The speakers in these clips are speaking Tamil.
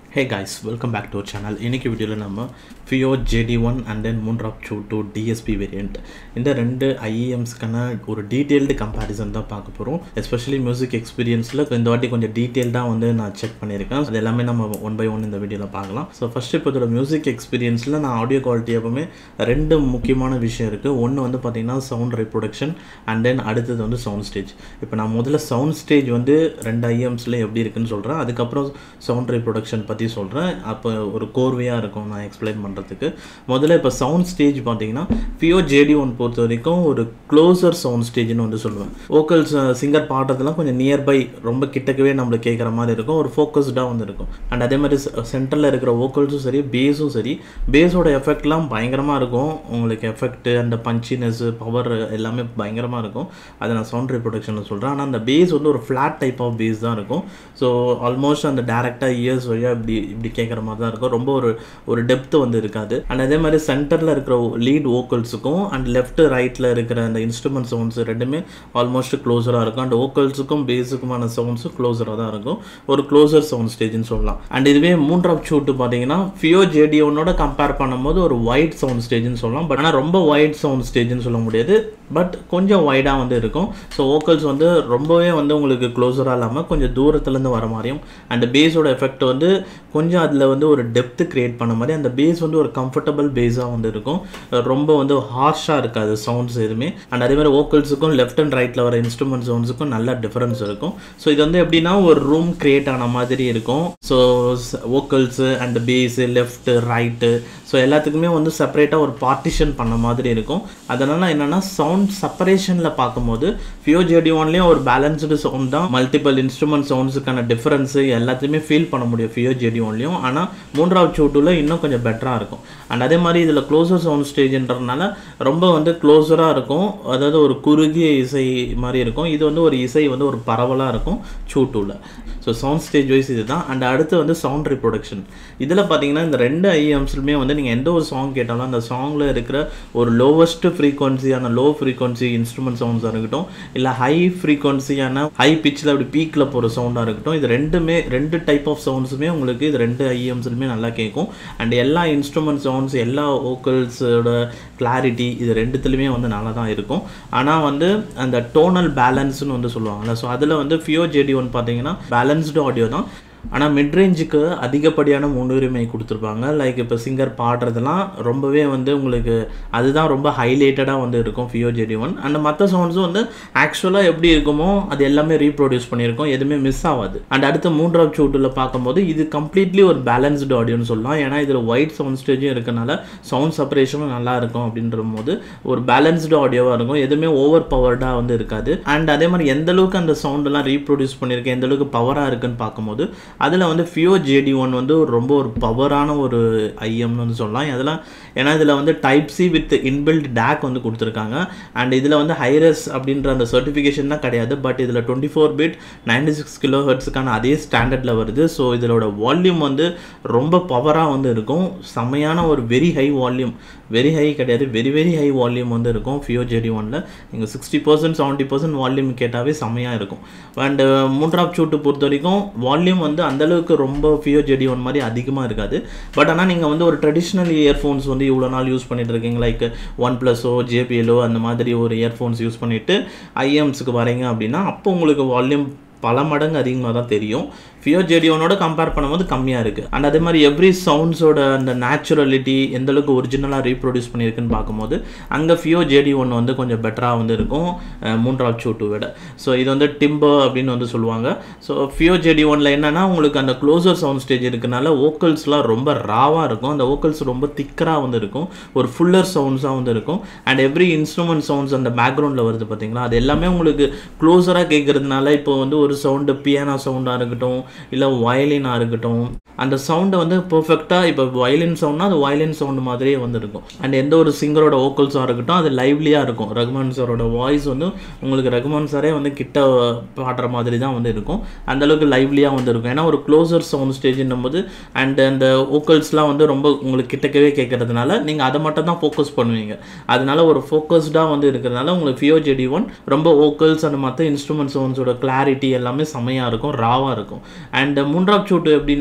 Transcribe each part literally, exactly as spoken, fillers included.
Hey guys, welcome back to our channel. இன்னைக்கு வீடியோல நம்ம Fiio J D one and then Moondrop C H U to D S P variant இந்த ரெண்டு I E Ms கான ஒரு டீடைல்டு கம்பேரிசன் தான் பார்க்க போறோம். எஸ்பெஷலி மியூசிக் எக்ஸ்பீரியன்ஸ்ல இந்த வாட்டி கொஞ்சம் டீடைல்டா வந்து நான் செக் பண்ணிருக்கேன். அது எல்லாமே நம்ம ஒன் பை ஒன் இந்த வீடியோல பார்க்கலாம். சோ ஃபர்ஸ்ட் இப்போ இதோட மியூசிக் எக்ஸ்பீரியன்ஸ்ல நான் ஆடியோ குவாலிட்டி எப்பவுமே ரெண்டு முக்கியமான விஷயம் இருக்கு. ஒன்னு வந்து பாத்தீங்கன்னா சவுண்ட் ரீப்ரொடக்ஷன் and then அடுத்தது வந்து சவுண்ட் ஸ்டேஜ். இப்போ நான் முதல்ல சவுண்ட் ஸ்டேஜ் வந்து ரெண்டு I E Msல எப்படி இருக்குன்னு சொல்றேன். அதுக்கு அப்புறம் சவுண்ட் ரீப்ரொடக்ஷன் பத்தி சொல்றேன். அப்ப ஒரு கோர்வையா இருக்கும் நான் எக்ஸ்பிளைன் பண்றதுக்கு. முதல்ல இப்ப சவுண்ட் ஸ்டேஜ் பாத்தீங்கன்னா Fiio J D one பொறுத்த வரைக்கும் ஒரு க்ளோசர் சவுண்ட் ஸ்டேஜ்னு வந்து சொல்லுவேன். வோக்கல்ஸ் சிங்கர் பாடுறதெல்லாம் கொஞ்சம் நியர்பை ரொம்ப கிட்டக்கவே நம்மளுக்கு கேட்குற மாதிரி இருக்கும். ஒரு ஃபோக்கஸ்டா வந்து இருக்கும். அண்ட் அதே மாதிரி சென்டர்ல இருக்கிற வோக்கல்ஸும் சரி பேஸும் சரி பேஸோட எஃபெக்ட்லாம் பயங்கரமா இருக்கும். உங்களுக்கு எஃபெக்ட் அந்த பஞ்சினஸ் பவர் எல்லாமே பயங்கரமா இருக்கும். அதை நான் சவுண்ட் ரீப்ரொடக்ஷன்ல சொல்றேன். ஆனால் அந்த பேஸ் வந்து ஒரு ஃபிளாட் டைப் ஆஃப் பேஸ் தான் இருக்கும். ஸோ ஆல்மோஸ்ட் அந்த டேரக்டா இயர்ஸ் வழியா இப்படி இப்படி கேட்குற மாதிரி தான் இருக்கும். ரொம்ப ஒரு ஒரு டெப்த் வந்து இருக்காது. அண்ட் அதே மாதிரி சென்டரில் இருக்கிற லீட் வோக்கல்ஸுக்கும் அண்ட் லெஃப்ட் ரைட்டில் இருக்கிற அந்த இன்ஸ்ட்ருமெண்ட் சவுண்ட்ஸ் ரெண்டுமே ஆல்மோஸ்ட் க்ளோஸராக இருக்கும். அண்ட் வோக்கல்ஸுக்கும் பேஸுக்குமான சவுண்ட்ஸும் க்ளோஸராக தான் இருக்கும். ஒரு க்ளோசர் சவுண்ட் ஸ்டேஜ்னு சொல்லலாம். அண்ட் இதுவே Moondrop C H U பார்த்தீங்கன்னா Fiio J D one ஓட கம்பேர் பண்ணும்போது ஒரு வைட் சவுண்ட் ஸ்டேஜ்னு சொல்லலாம். பட் ஆனால் ரொம்ப வைட் சவுண்ட் ஸ்டேஜ்னு சொல்ல முடியாது. பட் கொஞ்சம் வைடாக வந்து இருக்கும். ஸோ வோக்கல்ஸ் வந்து ரொம்பவே வந்து உங்களுக்கு க்ளோஸராக இல்லாமல் கொஞ்சம் தூரத்துலேருந்து வர மாதிரியும் அந்த பேஸோட எஃபெக்ட் வந்து கொஞ்சம் அதில் வந்து ஒரு டெப்த் கிரியேட் பண்ண மாதிரி அந்த பேஸ் வந்து ஒரு கம்ஃபர்டபுள் பேஸாக வந்து இருக்கும். ரொம்ப வந்து ஹார்ஷாக இருக்காது சவுண்ட்ஸ் எதுவுமே. அண்ட் அதே மாதிரி வோக்கல்ஸுக்கும் லெஃப்ட் அண்ட் ரைட்டில் வர இன்ஸ்ட்ருமெண்ட் சவுண்ட்ஸுக்கும் நல்ல டிஃபரன்ஸ் இருக்கும். ஸோ இது வந்து எப்படின்னா ஒரு ரூம் கிரியேட் ஆன மாதிரி இருக்கும். So vocals and bass left right so எல்லாத்துக்குமே வந்து செப்பரேட்டாக ஒரு பார்ட்டிஷன் பண்ண மாதிரி இருக்கும். அதனால் என்னென்னா சவுண்ட் செப்பரேஷனில் பார்க்கும்போது Fiio J D one-லேயும் ஒரு பேலன்ஸ்டு சவுண்ட் தான். மல்டிபிள் இன்ஸ்ட்ருமெண்ட் சவுண்ட்ஸுக்கான டிஃபரன்ஸு எல்லாத்தையுமே ஃபீல் பண்ண முடியும் Fiio J D one-லேயும். ஆனால் Moondrop C H U-ல இன்னும் கொஞ்சம் பெட்டராக இருக்கும். அண்ட் அதே மாதிரி இதில் க்ளோசர் சவுண்ட் ஸ்டேஜ்ன்றதுனால ரொம்ப வந்து க்ளோஸராக இருக்கும். அதாவது ஒரு குறுகிய இசை மாதிரி இருக்கும். இது வந்து ஒரு இசை வந்து ஒரு பரவலாக இருக்கும் C H U two-ல. ஸோ சவுண்ட் ஸ்டேஜ் வைஸ் இது தான். அண்ட் அடுத்து வந்து சவுண்ட் ரீப்ரொடக்ஷன். இதில் பார்த்தீங்கன்னா இந்த ரெண்டு I E Msலுமே வந்து நீங்கள் எந்த ஒரு சாங் கேட்டாலும் அந்த சாங்கில் இருக்கிற ஒரு லோவஸ்ட் ஃப்ரீக்வன்சியான லோ ஃப்ரீக்வன்சி இன்ஸ்ட்ருமெண்ட் சவுண்ட்ஸாக இருக்கட்டும் இல்லை ஹை ஃப்ரீக்வன்சியான ஹை பிச்சில் அப்படி பீக்கில் போகிற சவுண்டாக இருக்கட்டும், இது ரெண்டுமே ரெண்டு டைப் ஆஃப் சவுண்ட்ஸுமே உங்களுக்கு இது ரெண்டு I E Msலுமே நல்லா கேட்கும். அண்ட் எல்லா இன்ஸ்ட்ருமெண்ட் சவுண்ட்ஸ் எல்லா வோக்கல்ஸோட கிளாரிட்டி இது ரெண்டுத்துலையுமே வந்து நல்லா தான் இருக்கும். ஆனால் வந்து அந்த டோனல் பேலன்ஸ்னு வந்து சொல்லுவாங்கல்ல, ஸோ அதில் வந்து Fiio J D one பார்த்தீங்கன்னா பேலன்ஸ்டு ஆடியோ தான். ஆனால் மிட்ரேஞ்சுக்கு அதிகப்படியான முன்னுரிமை கொடுத்துருப்பாங்க. லைக் இப்போ சிங்கர் பாடுறதுலாம் ரொம்பவே வந்து உங்களுக்கு அதுதான் ரொம்ப ஹைலைட்டடாக வந்து இருக்கும் Fiio J D one. And மற்ற சவுண்ட்ஸும் வந்து ஆக்சுவலாக எப்படி இருக்குமோ அது எல்லாமே ரீப்ரொடியூஸ் பண்ணியிருக்கோம். எதுவுமே மிஸ் ஆகாது. அண்ட் அடுத்து Moondrop C H U-ல பார்க்கும்போது இது கம்ப்ளீட்லி ஒரு பேலன்ஸ்டு ஆடியோன்னு சொல்லலாம். ஏன்னா இதில் ஒயிட் சவுண்ட் ஸ்டேஜும் இருக்கனால சவுண்ட் செப்பரேஷனும் நல்லா இருக்கும். அப்படின்ற போது ஒரு பேலன்ஸ்டு ஆடியோவாக இருக்கும். எதுவுமே ஓவர் பவர்டாக வந்து இருக்காது. அண்ட் அதே மாதிரி எந்த அளவுக்கு அந்த சவுண்டெல்லாம் ரீப்ரொடியூஸ் பண்ணியிருக்கேன் எந்த அளவுக்கு பவராக இருக்குன்னு பார்க்கும்போது அதில் வந்து Fiio J D one வந்து ரொம்ப ஒரு பவரான ஒரு I E Mனு வந்து சொல்லலாம். அதெல்லாம் ஏன்னா இதில் வந்து type C with inbuilt DAC வந்து கொடுத்துருக்காங்க. அண்ட் இதில் வந்து ஹைரஸ் அப்படின்ற அந்த சர்டிஃபிகேஷன் தான் கிடையாது. பட் இதில் twenty four bit ninety six kilo ஹெர்ட்ஸுக்கான அதே ஸ்டாண்டர்டில் வருது. ஸோ இதோட வால்யூம் வந்து ரொம்ப பவராக வந்து இருக்கும். செம்மையான ஒரு very high volume very high கிடையாது வெரி வெரி ஹை வால்யூம் வந்து இருக்கும் Fiio J D one-ல. நீங்கள் sixty percent seventy percent volume கேட்டாவே செம்மையாக இருக்கும். And Moondrop C H U பொறுத்த வரைக்கும் வால்யூம் வந்து அந்தளவுக்கு ரொம்ப Fiio J D one மாதிரி அதிகமாக இருக்காது. பட் ஆனால் நீங்கள் வந்து ஒரு ட்ரெடிஷ்னல் இயர்ஃபோன்ஸ் வந்து இவ்வளோ நாள் யூஸ் பண்ணிட்டு இருக்கீங்க லைக் ஒன் ப்ளஸோ J B L-ஓ அந்த மாதிரி ஒரு இயர்ஃபோன்ஸ் யூஸ் பண்ணிவிட்டு I E Msக்கு வரீங்க அப்படின்னா அப்போ உங்களுக்கு வால்யூம் பல மடங்கு அதிகமாக தான் தெரியும். Fiio J D one-ஓட கம்பேர் பண்ணும்போது கம்மியாக இருக்குது. அண்ட் அதே மாதிரி எவ்ரி சவுண்ட்ஸோட அந்த நேச்சுரலிட்டி எந்த அளவுக்கு ஒரிஜினலாக ரீப்ரொடியூஸ் பண்ணியிருக்குன்னு பார்க்கும்போது அங்கே Fiio J D one வந்து கொஞ்சம் பெட்டராக வந்து இருக்கும் Moondrop C H U விட. ஸோ இது வந்து டிம்பர் அப்படின்னு வந்து சொல்லுவாங்க. ஸோ Fiio J D one-ல என்னன்னா உங்களுக்கு அந்த க்ளோசர் சவுண்ட் ஸ்டேஜ் இருக்கனால வோக்கல்ஸ்லாம் ரொம்ப ராவாக இருக்கும். அந்த வோக்கல்ஸ் ரொம்ப திக்கராக வந்து இருக்கும். ஒரு ஃபுல்லர் சவுண்ட்ஸாக வந்து இருக்கும். அண்ட் எவ்ரி இன்ஸ்ட்ருமெண்ட் சவுண்ட்ஸ் அந்த பேக்ரவுண்டில் வருது பார்த்தீங்களா, அது எல்லாமே உங்களுக்கு க்ளோஸராக கேட்கறதுனால இப்போ வந்து ஒரு சவுண்டு பியானோ சவுண்டாக இருக்கட்டும் இல்லை வயலினாக இருக்கட்டும் அந்த சவுண்டை வந்து பெர்ஃபெக்டாக இப்போ வயலின் சவுண்ட்னா அது வயலின் சவுண்டு மாதிரியே வந்து இருக்கும். அண்ட் எந்த ஒரு சிங்கரோட வோக்கல்ஸாக இருக்கட்டும் அது லைவ்லியாக இருக்கும். ரகுமான் சாரோட வாய்ஸ் வந்து உங்களுக்கு ரகுமான் சாரே வந்து கிட்ட பாடுற மாதிரி தான் வந்து இருக்கும். அந்தளவுக்கு லைவ்லியாக வந்து இருக்கும். ஏன்னா ஒரு க்ளோசர் சவுண்ட் ஸ்டேஜ்னும் போது அண்ட் அந்த வோக்கல்ஸ்லாம் வந்து ரொம்ப உங்களுக்கு கிட்டக்கவே கேட்கறதுனால நீங்கள் அதை மட்டும் தான் ஃபோக்கஸ் பண்ணுவீங்க. அதனால ஒரு ஃபோக்கஸ்டாக வந்து இருக்கிறதுனால உங்களுக்கு Fiio J D one ரொம்ப வோக்கல்ஸ் அந்த மற்ற இன்ஸ்ட்ருமெண்ட் சவுண்ட்ஸோட கிளாரிட்டி எல்லாமே செம்மையாக இருக்கும், ராவாக இருக்கும். And Moondrop C H U எப்படின்னா உங்களுக்கு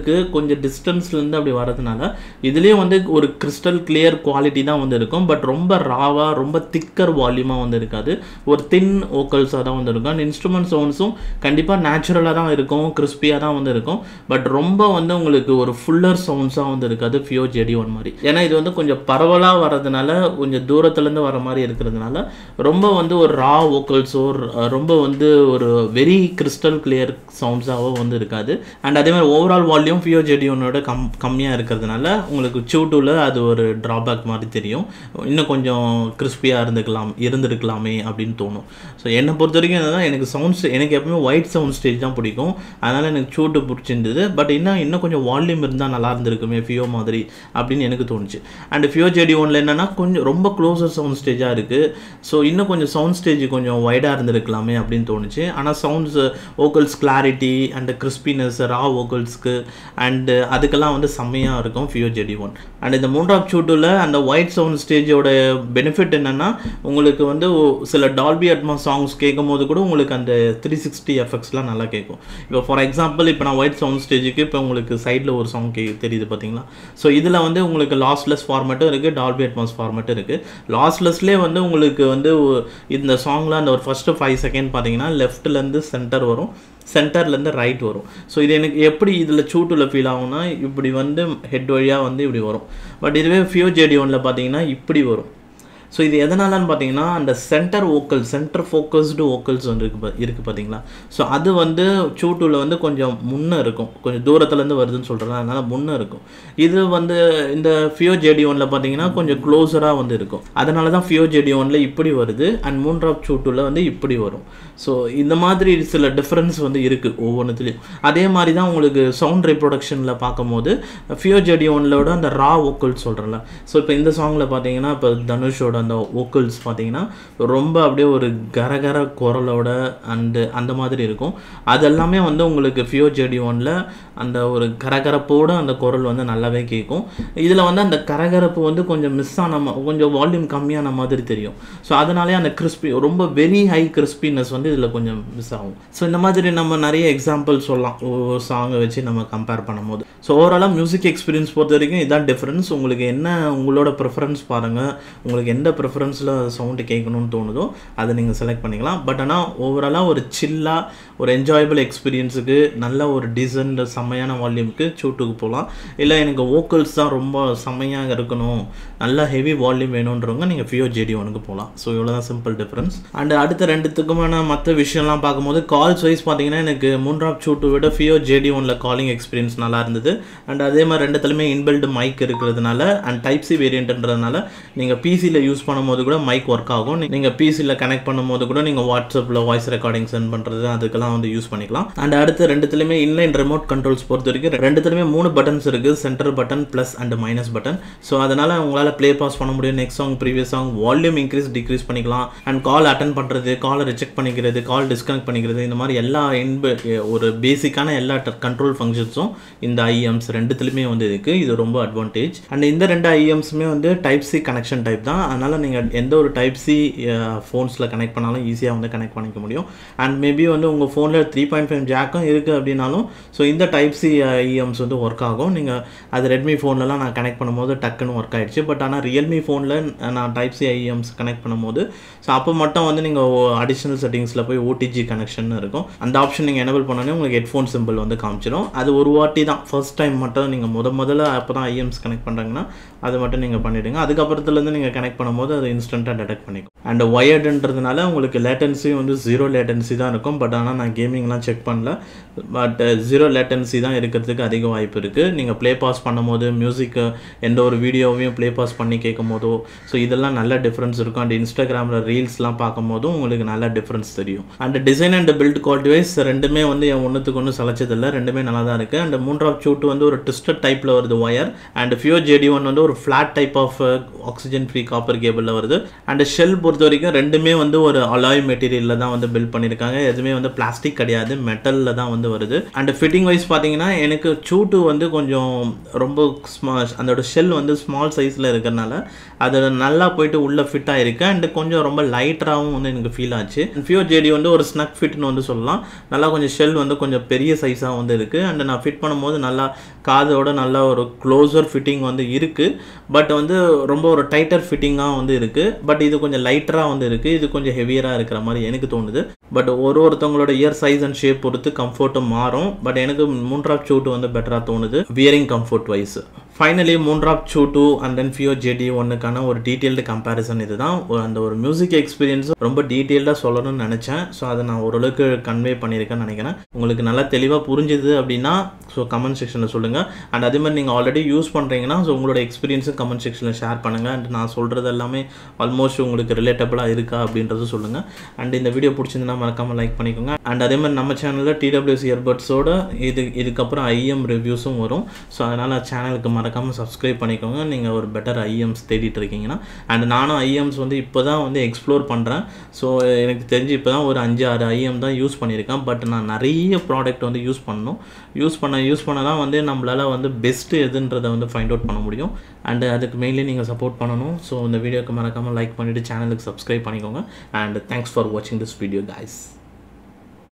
உங்களுக்கு கொஞ்சம் டிஸ்டன்ஸ்லேருந்து அப்படி வரதுனால இதுலேயும் வந்து ஒரு கிறிஸ்டல் கிளியர் குவாலிட்டி தான் வந்து இருக்கும். பட் ரொம்ப ராவாக ரொம்ப திக்கர் வால்யூமாக வந்து இருக்காது. ஒரு தின் வோக்கல்ஸாக தான் வந்து இருக்கும். அண்ட் இன்ஸ்ட்ருமெண்ட் சவுண்ட்ஸும் கண்டிப்பாக நேச்சுரலாக தான் இருக்கும், கிறிஸ்பியாக தான் வந்து இருக்கும். பட் ரொம்ப வந்து உங்களுக்கு ஒரு ஃபுல்லர் சவுண்ட்ஸாக வந்து இருக்காது Fiio J D one மாதிரி. ஏன்னா இது வந்து கொஞ்சம் பரவலாக வரதுனால கொஞ்சம் தூரத்துலேருந்து வர மாதிரி இருக்கிறதுனால ரொம்ப வந்து ஒரு ரா வோக்கல்ஸோ ரொம்ப வந்து ஒரு வெரி கிறிஸ்டல் கிளியர் சவுண்ட்ஸாகவோ வந்து இருக்காது. அண்ட் அதே மாதிரி overall volume Fiio J D one கம் கம்மியாக இருக்கிறதுனால உங்களுக்கு Chu two அது ஒரு ட்ராபேக் மாதிரி தெரியும். இன்னும் கொஞ்சம் கிறிஸ்பியாக இருந்துக்கலாம் இருந்திருக்கலாமே அப்படின்னு தோணும். ஸோ என்னை பொறுத்த வரைக்கும் என்னன்னா எனக்கு சவுண்ட்ஸ் எனக்கு எப்பவுமே ஒயிட் சவுண்ட் ஸ்டேஜ் தான் பிடிக்கும். அதனால் எனக்கு Chu two பிடிச்சிருந்தது. பட் இன்னும் இன்னும் கொஞ்சம் வால்யூம் இருந்தால் நல்லா இருந்திருக்குமே Fiio மாதிரி அப்படின்னு எனக்கு தோணுச்சு. And Fiio J D one என்னன்னா கொஞ்சம் ரொம்ப க்ளோசர் சவுண்ட் ஸ்டேஜாக இருக்குது. ஸோ இன்னும் கொஞ்சம் சவுண்ட் ஸ்டேஜ் கொஞ்சம் வைடாக இருந்திருக்கலாமே அப்படின்னு தோணுச்சு. ஆனால் sounds vocals clarity and crispiness raw வோக்கல்ஸ்க்கு அண்டு அதுக்கெல்லாம் வந்து செம்மையாக இருக்கும் Fiio J D one. And இந்த Moondrop C H U அந்த ஒயிட் சவுண்ட் ஸ்டேஜோட பெனிஃபிட் என்னென்னா உங்களுக்கு வந்து சில டால்பி அட்மாஸ் சாங்ஸ் கேட்கும் போது கூட உங்களுக்கு அந்த த்ரீ சிக்ஸ்டி எஃபெக்ட்ஸ்லாம் நல்லா கேட்கும். இப்போ ஃபார் எக்ஸாம்பிள் இப்போ நான் ஒயிட் சவுண்ட் ஸ்டேஜுக்கு இப்போ உங்களுக்கு சைடில் ஒரு சாங் கே தெரியுது பார்த்தீங்களா. ஸோ இதில் வந்து உங்களுக்கு லாஸ்லெஸ் ஃபார்மேட்டும் இருக்குது, டால்பி அட்மாஸ் ஃபார்மேட்டும் இருக்குது. லாஸ்லெஸ்லேயே வந்து உங்களுக்கு வந்து இந்த சாங்கில் அந்த ஒரு ஃபஸ்ட்டு ஃபைவ் செகண்ட் பார்த்தீங்கன்னா லெஃப்ட்லேருந்து சென்டர் வரும், சென்டர்லேருந்து ரைட் வரும். ஸோ இது எனக்கு எப்படி இதில் Chu two ஃபீல் ஆகும்னா இப்படி வந்து ஹெட் வழியாக வந்து இப்படி வரும். பட் இதுவே Fiio J D one பார்த்தீங்கன்னா இப்படி வரும். ஸோ இது எதனாலன்னு பார்த்தீங்கன்னா அந்த centre vocal centre focused vocals வந்து இருக்கு இருக்குது பார்த்தீங்களா. ஸோ அது வந்து Chu two வந்து கொஞ்சம் முன்னே இருக்கும், கொஞ்சம் தூரத்துலேருந்து வருதுன்னு சொல்கிறேன், அதனால் முன்னே இருக்கும். இது வந்து இந்த Fiio J D one பார்த்தீங்கன்னா கொஞ்சம் க்ளோஸராக வந்து இருக்கும். அதனால தான் Fiio J D one இப்படி வருது and Moondrop C H U வந்து இப்படி வரும். ஸோ இந்த மாதிரி சில டிஃப்ரென்ஸ் வந்து இருக்குது ஒவ்வொன்றுத்துலேயும். அதே மாதிரி தான் உங்களுக்கு சவுண்ட் ரீப்ரொடக்ஷனில் பார்க்கும்போது Fiio J D one அந்த ரா வோக்கல்ஸ் சொல்கிறேன்ல. ஸோ இப்போ இந்த சாங்கில் பார்த்தீங்கன்னா இப்போ தனுஷோட அந்த வோக்கல்ஸ் பார்த்தீங்கன்னா ரொம்ப அப்படியே ஒரு கரகர குரலோட அண்டு அந்த மாதிரி இருக்கும். அதெல்லாமே வந்து உங்களுக்கு Fiio J D one அந்த ஒரு கரகரப்போடு அந்த குரல் வந்து நல்லாவே கேட்கும். இதில் வந்து அந்த கரகரப்பு வந்து கொஞ்சம் மிஸ் ஆன கொஞ்சம் வால்யூம் கம்மியான மாதிரி தெரியும். ஸோ அதனாலே அந்த கிறிஸ்பி ரொம்ப வெரி ஹை கிறிஸ்பினஸ் வந்து இதில் கொஞ்சம் மிஸ் ஆகும். ஸோ இந்த மாதிரி நம்ம நிறைய எக்ஸாம்பிள் சொல்லலாம் ஒவ்வொரு சாங்கை வச்சு நம்ம கம்பேர் பண்ணும்போது. ஸோ ஓவராலாக மியூசிக் எக்ஸ்பீரியன்ஸ் பொறுத்த வரைக்கும் இதான் டிஃப்ரென்ஸ். உங்களுக்கு என்ன உங்களோட ப்ரிஃபரன்ஸ் பாருங்கள், உங்களுக்கு எந்த ப்ரிஃபரன்ஸில் சவுண்டு கேட்கணும்னு தோணுதோ அதை நீங்கள் செலக்ட் பண்ணிக்கலாம். பட் ஆனால் ஓவராலாக ஒரு சில்லாக ஒரு என்ஜாயபிள் எக்ஸ்பீரியன்ஸுக்கு நல்ல ஒரு டீசன்ட் செம்மையான வால்யூமுக்கு Chu two போகலாம். இல்லை எனக்கு வோக்கல்ஸ் தான் ரொம்ப செம்மையாக இருக்கணும், நல்ல ஹெவி வால்யூம் வேணுன்றவங்க நீங்கள் Fiio J D one போகலாம். ஸோ இவ்வளோ தான் சிம்பிள் டிஃப்ரென்ஸ். அண்ட் அடுத்த ரெண்டுத்துக்குமான மற்ற விஷயம்லாம் பார்க்கும்போது கால்ஸ் வைஸ் பார்த்தீங்கன்னா எனக்கு Moondrop C H U விட Fiio J D one calling experience நல்லா இருந்தது. அண்ட் அதே மாதிரி ரெண்டுத்துலையுமே இன்பில்ட் மைக் இருக்கிறதுனால அண்ட் டைப் சி வேரியண்ட்ன்றதுனால நீங்கள் பிசியில் யூஸ் பண்ணும்போது கூட மைக் ஒர்க் ஆகும். நீங்கள் பிசியில் கனெக்ட் பண்ணும்போது கூட நீங்கள் வாட்ஸ்அப்பில் வாய்ஸ் ரெக்கார்டிங் சென்ட் பண்ணுறது அதுக்கெல்லாம் வந்து யூஸ் பண்ணிக்கலாம். அண்ட் அடுத்து ரெண்டுத்துலையுமே இன்லைன் ரிமோட் கண்ட்ரோல்ஸ் பொறுத்த வரைக்கும் ரெண்டுத்துலையுமே மூணு பட்டன்ஸ் இருக்குது, centre button plus and minus button. So அதனால் உங்களால் ப்ளே பாஸ் பண்ண முடியும், next song previous song volume increase decrease பண்ணிக்கலாம். அண்ட் கால் அட்டன் பண்ணுறது, காலை ரிஜெக்ட் பண்ணிக்கிறது, கால் டிஸ்கனெக்ட் பண்ணிக்கிறது, இந்த மாதிரி எல்லா இன்ப ஒரு பேசிக்கான எல்லா கண்ட்ரோல் ஃபங்க்ஷன்ஸும் இந்த I E Ms ரெண்டுத்துலையுமே வந்து இருக்குது. இது ரொம்ப அட்வான்டேஜ். அண்ட் இந்த ரெண்டு I E Msமே வந்து டைப் சி கனெக்ஷன் டைப் தான். அதனால் நீங்கள் எந்த ஒரு டைப் சி ஃபோன்ஸில் கனெக்ட் பண்ணாலும் ஈஸியாக வந்து கனெக்ட் பண்ணிக்க முடியும். அண்ட் மேபி வந்து உங்கள் ஃபோனில் த்ரீ பாயிண்ட் ஃபைவ் ஜாக்கும் இருக்குது அப்படின்னாலும் ஸோ இந்த type C I E Ms வந்து ஒர்க் ஆகும். நீங்கள் அது ரெட்மி ஃபோன்லலாம் நான் கனெக்ட் பண்ணும்போது டக்குன்னு ஒர்க் ஆகிடுச்சு. பட் ஆனால் ரியல்மி ஃபோனில் நான் type C I E Ms connect பண்ணும்போது ஸோ அப்போ மட்டும் வந்து நீங்கள் அடிஷ்னல் செட்டிங்ஸில் போய் ஓடிஜி கனெக்ஷன் இருக்கும். அந்த ஆப்ஷன் நீங்கள் எனேபிள் பண்ணோன்னே உங்களுக்கு ஹெட்ஃபோன் சிம்பிள் வந்து காமிச்சிடும். அது ஒரு வாட்டி தான், ஃபர்ஸ்ட் டைம் மட்டும் நீங்கள் முத முதல்ல அப்போ தான் I E Ms கனெக்ட் பண்ணுறாங்கன்னா அது மட்டும் நீங்கள் பண்ணிவிடுங்க. அதுக்கப்புறத்துலேருந்து நீங்கள் கனெக்ட் பண்ணும்போது அது இன்ஸ்டண்ட்டாக டிடெக்ட் பண்ணிக்கும். அண்ட் ஒயர்டுன்றதுனால உங்களுக்கு லேட்டன்சி வந்து ஜீரோ லேட்டன்சி தான் இருக்கும். பட் ஆனால் நான் கேமிங்லாம் செக் பண்ணல, பட் ஜீரோ லேட்டன்சி தான் இருக்கிறதுக்கு அதிக வாய்ப்பு இருக்குது. நீங்கள் ப்ளே பாஸ் பண்ணும் போது மியூசிக்கு எந்த ஒரு வீடியோவையும் ப்ளே பாஸ் பண்ணி கேட்கும் போதோ ஸோ இதெல்லாம் நல்ல டிஃப்ரென்ஸ் இருக்கும். அண்ட் இன்ஸ்டாகிராமில் ரீல்ஸ்லாம் பார்க்கும் போதும் உங்களுக்கு நல்ல டிஃப்ரென்ஸ் தெரியும். And design and build quality wise ரெண்டுமே வந்து என் ஒன்றுத்துக்கு ஒன்றும் சலைச்சதில்லை, ரெண்டுமே நல்லா தான் இருக்குது. And Moondrop C H U வந்து ஒரு ட்விஸ்டட் டைப்பில் வருது wire. And Fiio J D one வந்து ஒரு flat type of oxygen free copper கேபிளில் வருது. அண்ட் ஷெல் பொறுத்த வரைக்கும் ரெண்டுமே வந்து ஒரு அலாய் மெட்டீரியலில் தான் வந்து பில்ட் பண்ணியிருக்காங்க. எதுவுமே வந்து பிளாஸ்டிக் கிடையாது, மெட்டலில் தான் வந்து வருது. அண்ட் ஃபிட்டிங் வைஸ் பார்த்தீங்கன்னா எனக்கு C H U வந்து கொஞ்சம் ரொம்ப ஸ்மா அதோட ஷெல் வந்து ஸ்மால் சைஸில் இருக்கிறனால அது நல்லா போயிட்டு உள்ளே ஃபிட் ஆகிருக்கு. அண்ட் கொஞ்சம் ரொம்ப லைட்டராகவும் வந்து எனக்கு ஃபீல் ஆச்சு. Fiio J D வந்து ஒரு ஸ்னக் ஃபிட்னு வந்து சொல்லலாம். நல்லா கொஞ்சம் ஷெல் வந்து கொஞ்சம் பெரிய சைஸாக வந்து இருக்குது. அண்ட் நான் ஃபிட் பண்ணும்போது நல்லா காதோட நல்ல ஒரு க்ளோசர் ஃபிட்டிங் வந்து இருக்குது. பட் வந்து ரொம்ப ஒரு டைட்டர் ஃபிட்டிங்காக வந்து இருக்குது. பட் இது கொஞ்சம் லைட்டராக வந்து இருக்குது. இது கொஞ்சம் ஹெவியராக இருக்கிற மாதிரி எனக்கு தோணுது. பட் ஒரு ஒருத்தவங்களோட இயர் சைஸ் அண்ட் ஷேப் பொறுத்து கம்ஃபர்ட்டும் மாறும். பட் எனக்கு Moondrop C H U வந்து பெட்டராக தோணுது wearing comfort wise. Finally Moondrop C H U two and then Fiio J D ஒன்னுக்கான ஒரு டீட்டெயில்டு கம்பேரிசன் இது தான். அந்த ஒரு மியூசிக் எக்ஸ்பீரியன்ஸ் ரொம்ப டீட்டெயில்டாக சொல்லணும்னு நினச்சேன். ஸோ அதை நான் ஓரளவுக்கு கன்வே பண்ணியிருக்கேன்னு நினைக்கிறேன். உங்களுக்கு நல்லா தெளிவாக புரிஞ்சுது அப்படின்னா ஸோ கமெண்ட் செக்ஷனில் சொல்லுங்கள். அண்ட் அதே மாதிரி நீங்கள் ஆல்ரெடி யூஸ் பண்ணுறீங்கன்னா ஸோ உங்களோட எக்ஸ்பீரியன்ஸும் கமெண்ட் செக்ஷனில் ஷேர் பண்ணுங்கள். அண்ட் நான் சொல்கிறது எல்லாமே ஆல்மோஸ்ட் உங்களுக்கு ரிலேட்டபிளாக இருக்கா அப்படின்றது சொல்லுங்கள். அண்ட் இந்த வீடியோ பிடிச்சிருந்தா மறக்காமல் லைக் பண்ணிக்கோங்க. அண்ட் அதே மாதிரி நம்ம சேனலில் T W S Earbudsோட இது இதுக்கப்புறம் I E M ரிவ்யூஸும் வரும். ஸோ அதனால் சேனலுக்கு மறக்காமல் சப்ஸ்கிரைப் பண்ணிக்கோங்க நீங்கள் ஒரு பெட்டர் I E Ms தேடிட்டு இருக்கீங்கன்னா. அண்ட் நானும் I E Ms வந்து இப்போ தான் வந்து எக்ஸ்ப்ளோர் பண்ணுறேன். ஸோ எனக்கு தெரிஞ்சு இப்போ தான் ஒரு அஞ்சு ஆறு I E M தான் யூஸ் பண்ணியிருக்கேன். பட் நான் நிறைய ப்ராடக்ட் வந்து யூஸ் பண்ணணும். யூஸ் பண்ண யூஸ் பண்ண தான் வந்து நம்மளால் வந்து பெஸ்ட்டு எதுன்றதை வந்து ஃபைண்ட் அவுட் பண்ண முடியும். அண்ட் அதுக்கு மெயின்லி நீங்கள் சப்போர்ட் பண்ணணும். ஸோ இந்த வீடியோக்கு மறக்காமல் லைக் பண்ணிவிட்டு சேனலுக்கு சப்ஸ்கிரைப் பண்ணிக்கோங்க. அண்ட் தேங்க்ஸ் ஃபார் வாட்சிங் திஸ் வீடியோ கைஸ்.